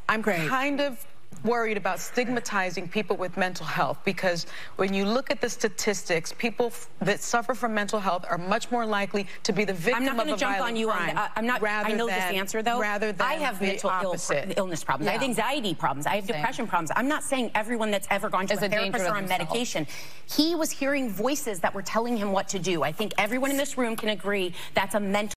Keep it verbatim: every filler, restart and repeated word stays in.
I'm Great. kind of worried about stigmatizing people with mental health, because when you look at the statistics, people that suffer from mental health are much more likely to be the victim I'm not of a jump violent on you crime. On the, uh, I'm not. I know than, this answer though. Rather than I have the mental Ill, illness problems. Yeah. I have anxiety problems. I have Same. depression problems. I'm not saying everyone that's ever gone to Is a a therapist or on themselves. medication. He was hearing voices that were telling him what to do. I think everyone in this room can agree that's a mental